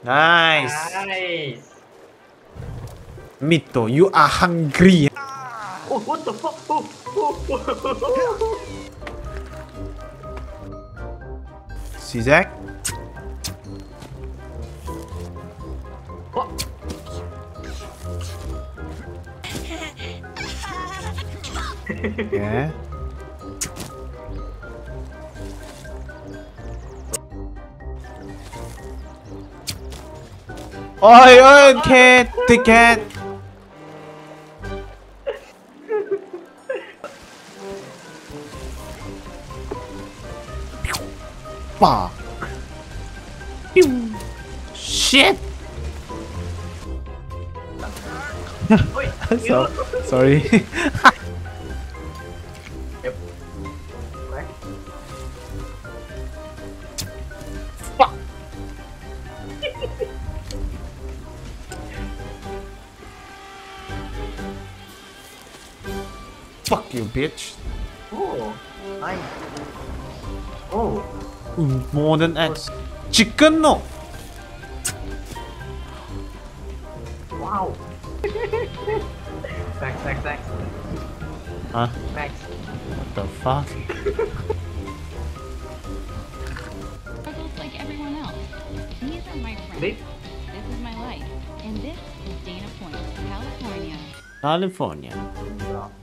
Nice. Nice. Mito, you are hungry. Oh, what the fuck? Oh. Zigzag. What? Yeah. Oi, oi, cat, the cat. Bah. Pew. Shit. Oi, So, sorry. Yep. Right. Fuck. Fuck you, bitch. Oh, nice. Oh, More than X. Chicken no. wow. Thanks. Huh? Thanks. What the fuck? Struggles like everyone else. These are my friends. Wait. This is my life. And this is Dana Point, California. California. Yeah.